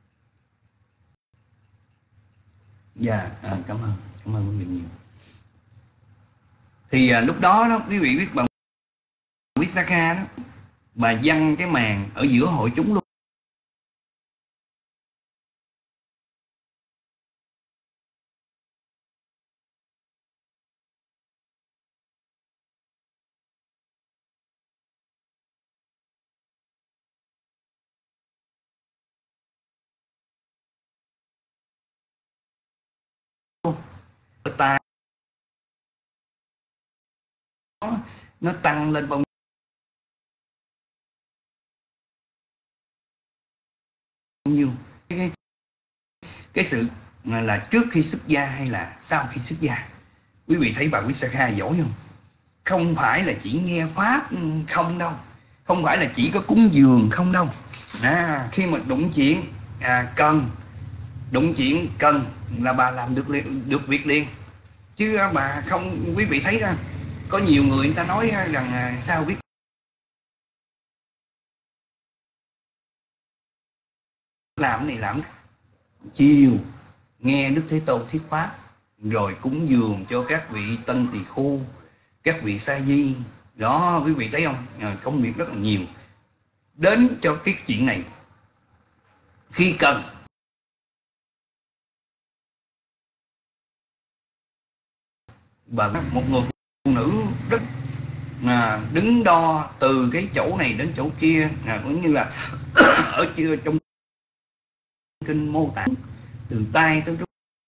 Dạ, cảm ơn quý vị nhiều. Thì lúc đó quý vị biết bà Quý Sa Kha đó, bà giăng cái màn ở giữa hội chúng luôn. Ta nó tăng lên bao nhiêu, cái sự là trước khi xuất gia hay là sau khi xuất gia. Quý vị thấy bà Quý Sa Kha giỏi không? Không phải là chỉ nghe pháp không đâu, không phải là chỉ có cúng dường không đâu. Khi mà đụng chuyện cần là bà làm được việc liền, chứ bà không. Quý vị thấy ra có nhiều người ta nói rằng sao biết làm này làm chiều nghe Đức Thế Tôn thuyết pháp, rồi cúng dường cho các vị tân tỳ khưu, các vị sa di đó. Quý vị thấy không, công việc rất là nhiều đến cho cái chuyện này. Khi cần và một người phụ nữ rất đứng đo từ cái chỗ này đến chỗ kia, cũng như là ở trong kinh mô tả từ tay tới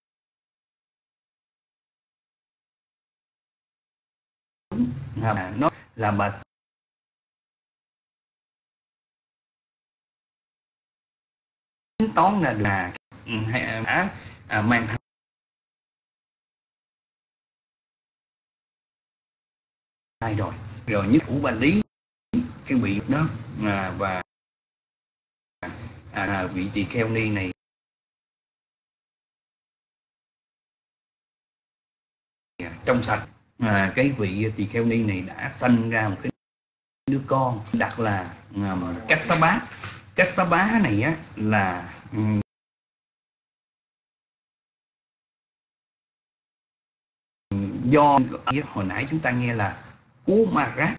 nó là bà tính toán là mang thai rồi nhất của bà lý cái vị đó và vị tỳ kheo ni này trong sạch. Cái vị tỳ kheo ni này đã sanh ra một cái đứa con đặt là Kassapa. Kassapa này á là do hồi nãy chúng ta nghe là Kumara.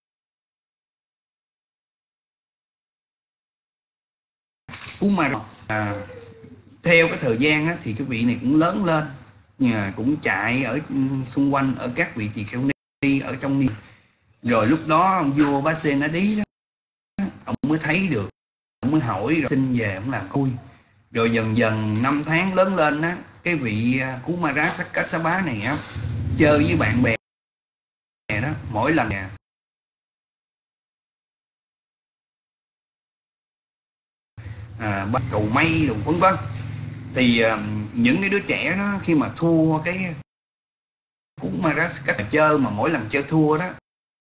Theo cái thời gian á, thì cái vị này cũng lớn lên, cũng chạy ở xung quanh ở các vị tỳ kheo ni ở trong ni. Rồi lúc đó ông vua Bá Sê Na Đí đó, ông mới thấy được, ông mới hỏi rồi xin về ông làm khui. Rồi dần dần năm tháng lớn lên á, cái vị Kumara Kassapa này á, chơi với bạn bè đó, mỗi lần bắt cầu may rồi vân vân. Thì những cái đứa trẻ đó khi mà thua cái Kumara Kassapa chơi, mà mỗi lần chơi thua đó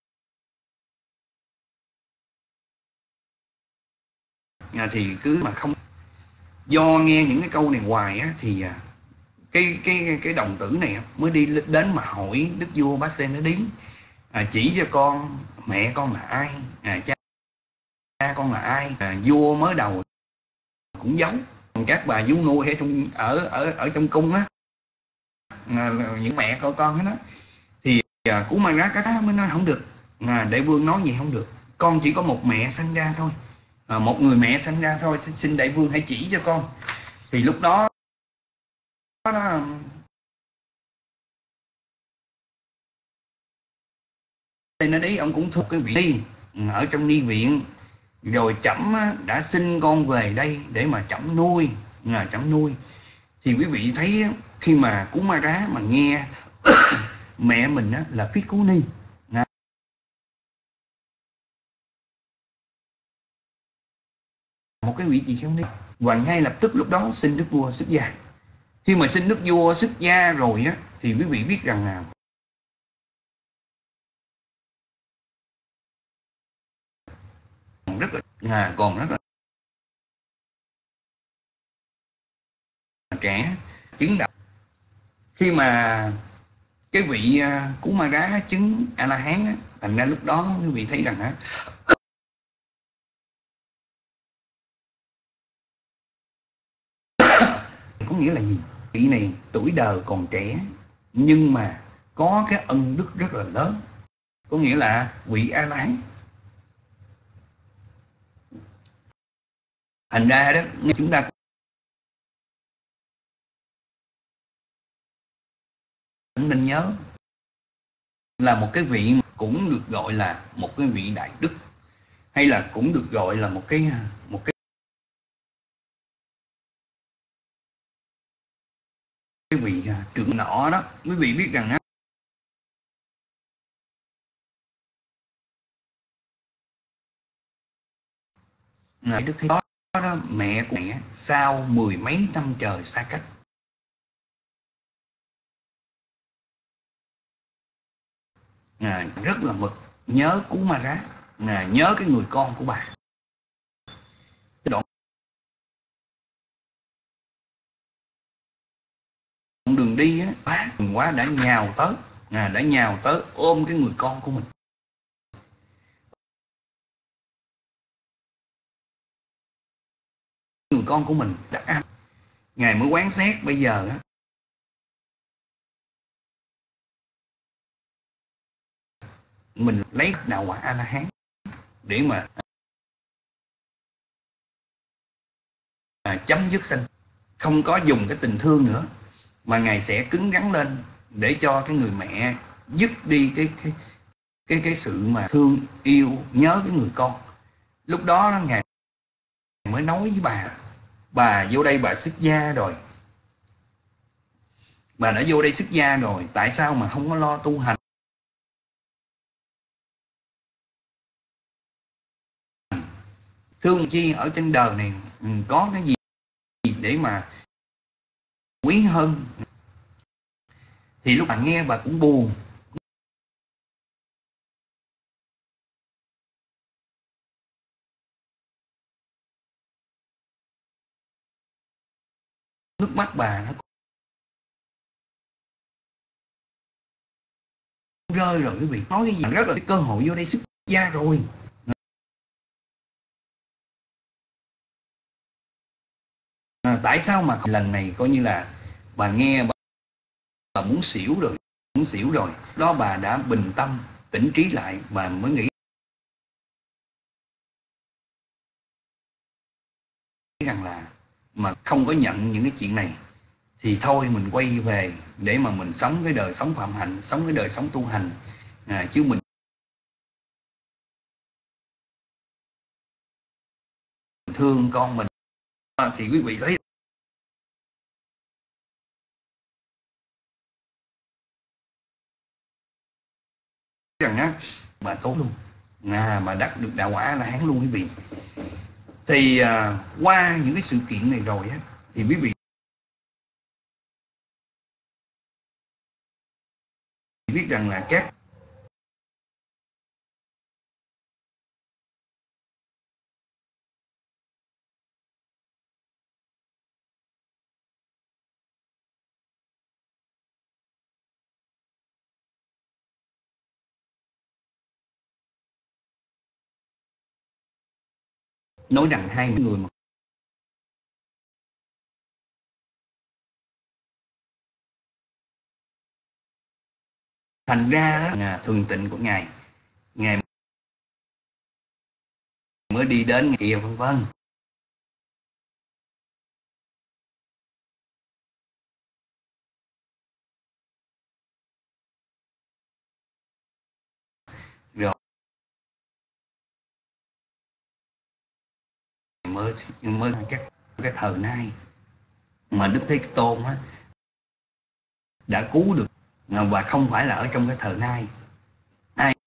thì cứ mà không, do nghe những cái câu này hoài á, thì cái đồng tử này mới đi đến mà hỏi đức vua Bá Sê Na Đí, chỉ cho con mẹ con là ai, cha con là ai. Vua mới đầu cũng giấu, còn các bà vú nuôi ở trong cung á, những mẹ con hết đó. Thì Kumara Kassapa mới nói không được, đại vương nói gì không được, con chỉ có một mẹ sanh ra thôi, một người mẹ sanh ra thôi, xin đại vương hãy chỉ cho con. Thì lúc đó nó, Nên ở đấy ông cũng thuộc cái vị ở trong ni viện, rồi Trẫm đã sinh con về đây để mà Trẫm nuôi, Trẫm nuôi. Thì quý vị thấy khi mà Cú Ma Rá mà nghe mẹ mình là Phiết Cú Ni, một cái vị tỳ kheo ni, và ngay lập tức lúc đó xin đức vua xuất gia. Khi mà xin đức vua xuất gia rồi á, thì quý vị biết rằng là còn rất là trẻ, chứng đạo. Khi mà cái vị Cú Ma Rá chứng A La Hán á, thành ra lúc đó quý vị thấy rằng á, có nghĩa là gì? Vị này tuổi đời còn trẻ nhưng mà có cái ân đức rất là lớn, có nghĩa là vị A La Hán. Thành ra đó chúng ta nên nhớ là một cái vị cũng được gọi là một cái vị đại đức, hay là cũng được gọi là một cái vị trưởng nọ đó. Quý vị biết rằng á, Ngài Đức Thế đó, mẹ của mẹ sau mười mấy năm trời xa cách, Ngài rất là mực nhớ Cú Ma Rá, Ngài nhớ cái người con của bà. Đoạn đường đi á, quá đã nhào tới ôm cái người con của mình. Người con của mình đã ăn. Ngài mới quán xét bây giờ á, mình lấy đạo quả A La Hán để mà chấm dứt sanh, không có dùng cái tình thương nữa, mà Ngài sẽ cứng rắn lên để cho cái người mẹ dứt đi cái sự mà thương yêu nhớ cái người con. Lúc đó Ngài mới nói với bà vô đây bà xuất gia rồi, bà đã vô đây xuất gia rồi, tại sao mà không có lo tu hành? Thương chi ở trên đời này có cái gì để mà quý hơn? Thì lúc bà nghe bà cũng buồn, nước mắt bà nó rơi rồi. Quý vị nói cái gì rất là cái cơ hội vô đây xuất gia rồi, tại sao mà lần này coi như là bà nghe bà muốn xỉu rồi. Đó bà đã bình tâm tỉnh trí lại, bà mới nghĩ rằng là mà không có nhận những cái chuyện này thì thôi mình quay về để mà mình sống cái đời sống phạm hạnh, sống cái đời sống tu hành, chứ mình thương con mình. Thì quý vị thấy rằng á, bà tốt luôn, mà đắc được đạo quả A La Hán luôn quý vị. Thì qua những cái sự kiện này rồi á, thì quý vị biết rằng là các nói rằng hai người mà thành ra đó, thường tịnh của Ngài mới đi đến kia vân vân. mới cái thời nay mà Đức Thế Tôn á, đã cứu được, và không phải là ở trong cái thời nay. Hai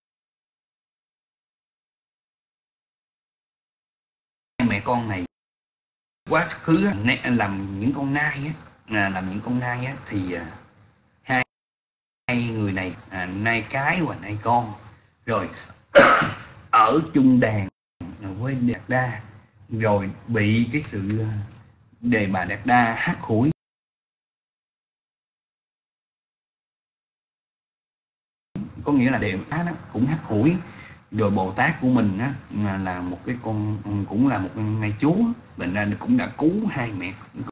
mẹ con này quá khứ làm những con nai á, thì hai người này nai cái và nai con, rồi ở chung đàn với Đạt Đa, rồi bị cái sự Đề Bà Đạt Đa hắt hủi. Có nghĩa là Đề Bà đó cũng hắt hủi, rồi Bồ Tát của mình á, là một cái con, cũng là một ngai chúa, thành ra cũng đã cứu hai mẹ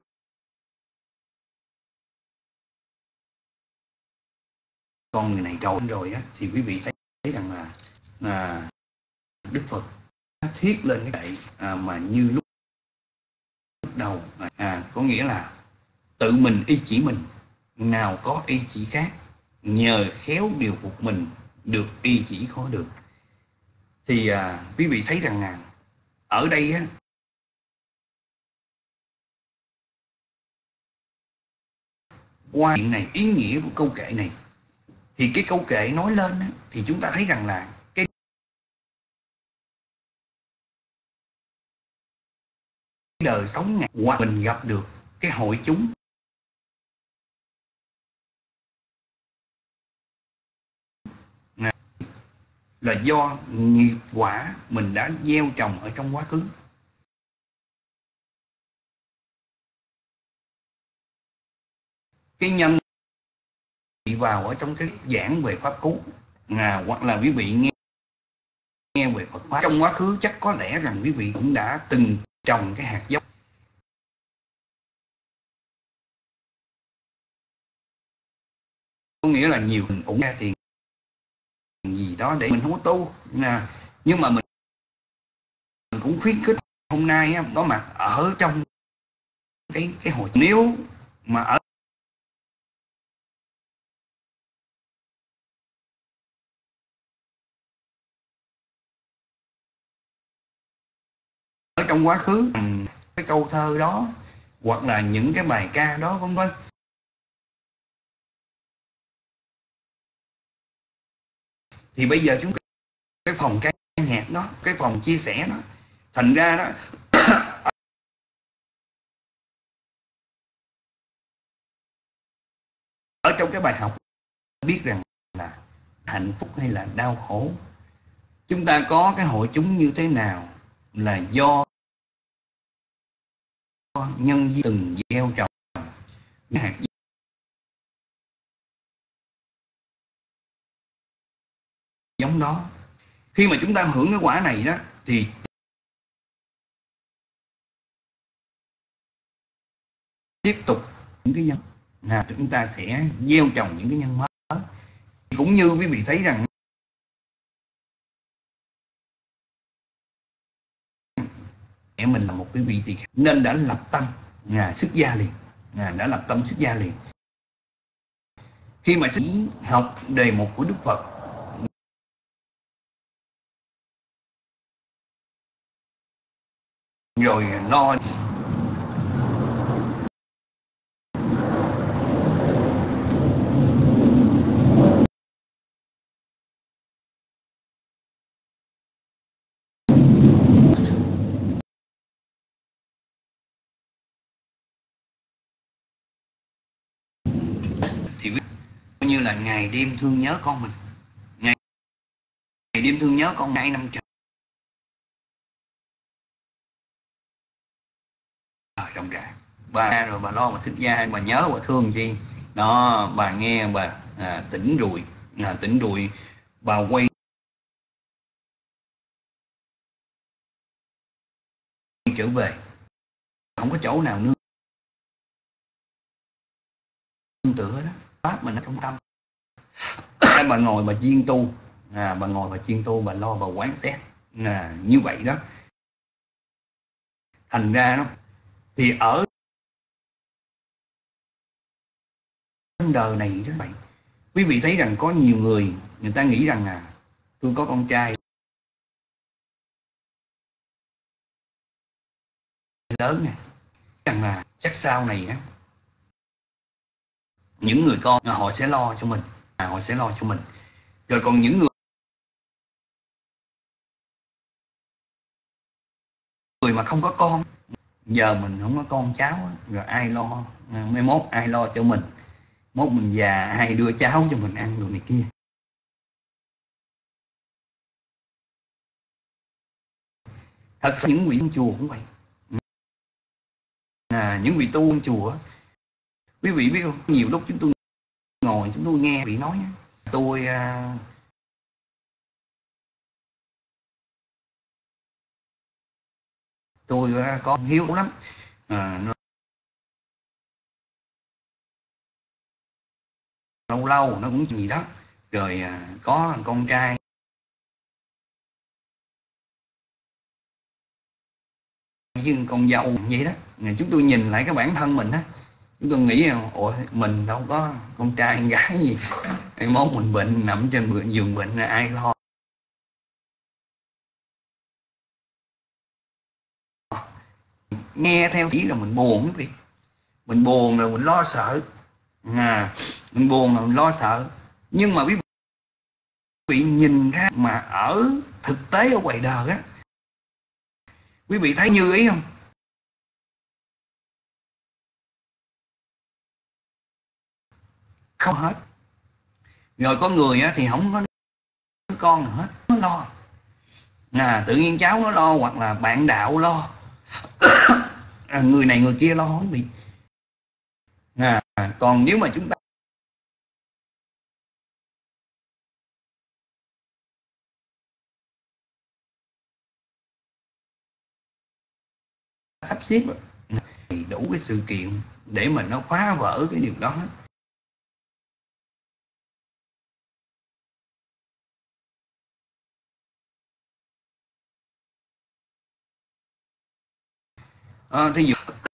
con người này rồi á. Thì quý vị thấy rằng là Đức Phật thiết lên cái mà như lúc đầu, có nghĩa là tự mình ý chỉ mình, nào có ý chỉ khác, nhờ khéo điều phục mình, được ý chỉ khó được. Thì quý vị thấy rằng ở đây á, qua chuyện này, ý nghĩa của câu kệ này, thì cái câu kệ nói lên á, thì chúng ta thấy rằng là cái đời sống này, hoặc mình gặp được cái hội chúng là do nghiệp quả mình đã gieo trồng ở trong quá khứ. Cái nhân bị vào ở trong cái giảng về pháp cú, hoặc là quý vị nghe về Phật pháp trong quá khứ, chắc có lẽ rằng quý vị cũng đã từng trồng cái hạt giống. Có nghĩa là nhiều mình cũng ra tiền gì đó để mình không có tu, nhưng mà mình cũng khuyến khích hôm nay á, có mặt ở trong cái hội, nếu mà ở trong quá khứ cái câu thơ đó, hoặc là những cái bài ca đó, vân vân, thì bây giờ chúng cái phòng ca nhạc đó, cái phòng chia sẻ đó, thành ra đó ở trong cái bài học biết rằng là hạnh phúc hay là đau khổ, chúng ta có cái hội chúng như thế nào là do nhân duyên từng gieo trồng cái hạt giống đó. Khi mà chúng ta hưởng cái quả này đó, thì tiếp tục những cái nhân, chúng ta sẽ gieo trồng những cái nhân mới. Cũng như quý vị thấy rằng mẹ mình là một cái vị tỳ kheo nên đã lập tâm xuất gia liền, đã lập tâm xuất gia liền. Khi mà học đề mục của Đức Phật, rồi lo thì coi như là ngày đêm thương nhớ con mình, ngày đêm thương nhớ con 2 năm trời trong rã. Bà rồi bà lo mà xuất gia, bà nhớ bà thương chi đó, bà nghe bà tỉnh rồi bà quay trở về, không có chỗ nào nương tựa đó, pháp mình ở trong tâm. Bà ngồi bà chuyên tu, bà lo bà quán xét như vậy đó. Thành ra đó thì ở đời này đó vậy, quý vị thấy rằng có nhiều người ta nghĩ rằng tôi có con trai lớn nè, rằng là chắc sau này á, những người con họ sẽ lo cho mình, họ sẽ lo cho mình. Rồi còn những người mà không có con, giờ mình không có con cháu á, rồi ai lo, mai mốt ai lo cho mình, mốt mình già ai đưa cháo cho mình ăn rồi này kia. Thật sự những vị chùa cũng vậy, những vị tu chùa, quý vị biết không, nhiều lúc chúng tôi ngồi chúng tôi nghe vị nói, tôi có hiếu lắm, lâu lâu nó cũng gì đó, rồi có con trai với con dâu vậy đó. Chúng tôi nhìn lại cái bản thân mình á, chúng tôi nghĩ ủa mình đâu có con trai con gái gì, ai mốt mình bệnh nằm trên giường bệnh ai lo. Nghe theo chỉ là mình buồn, quý vị, mình buồn rồi mình lo sợ, mình buồn rồi mình lo sợ. Nhưng mà quý vị nhìn ra mà ở thực tế ở ngoài đời á, quý vị thấy như ý không? Không hết. Rồi có người á thì không có con nào hết, nó lo, tự nhiên cháu nó lo, hoặc là bạn đạo lo, người này người kia lo không bị. Còn nếu mà chúng ta sắp xếp thì đủ cái sự kiện để mà nó phá vỡ cái điều đó hết. Thí dụ